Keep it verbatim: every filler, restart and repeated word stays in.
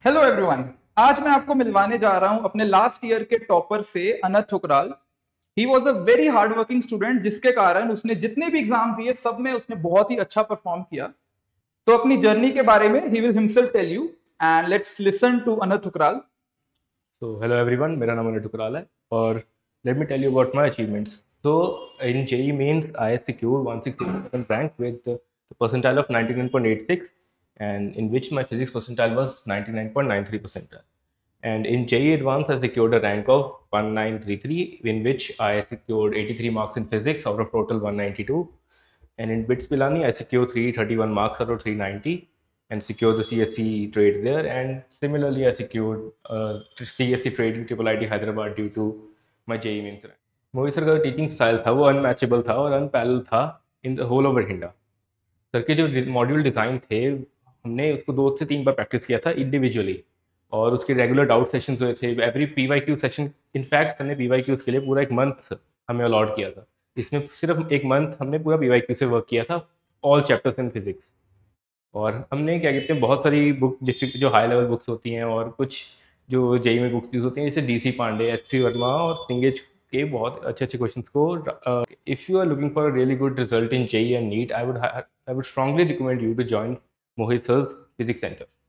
Hello everyone. आज मैं आपको मिलवाने जा रहा हूं अपने लास्ट ईयर के टॉपर से Anant Thukral. He was a very hard working student, जिसके कारण उसने जितने भी एग्जाम दिए सब में उसने बहुत ही अच्छा परफॉर्म किया। तो अपनी जर्नी के बारे में he will himself tell you, and let's listen to Anant Thukral. So hello everyone, मेरा नाम अनिल टुकराल है और let me tell you about my achievements. So in J E E Mains, I secured one sixty-seven rank with the percentile of ninety-nine point eight six, and in which my physics percentile was ninety-nine point nine three percentile. And in J E E Advanced, I secured a rank of one nine three three, in which I secured eighty-three marks in physics out of total one ninety-two. And in BITS Pilani, I secured three thirty-one marks out of three ninety and secured the C S C trade there. And similarly, I secured uh, C S C trade in Triple I T Hyderabad due to my J E E mains rank. Mohit sir का teaching style था वो unmatchable था और unparallel था in the whole over India. Sir के जो module design थे हमने उसको दो से तीन बार प्रैक्टिस किया था इंडिविजुअली, और उसके रेगुलर डाउट सेशंस हुए थे। Every P Y Q session, in fact हमने पी वाई क्यूज़ के लिए पूरा एक मंथ हमें अलॉट किया था। इसमें सिर्फ एक मंथ हमने पूरा पी वाई क्यू से वर्क किया था, ऑल चैप्टर्स इन फिजिक्स। और हमने क्या कहते हैं बहुत सारी बुक, जैसे जो हाई लेवल बुक्स होती हैं और कुछ जो जेई में बुक्स यूज होती हैं, जैसे D C Pandey, H C Verma और सिंगेज के बहुत अच्छे अच्छे क्वेश्चंस को। If you are looking for a really good result in JEE and NEET, I would I would strongly recommend you to join Mohit sir physics centre.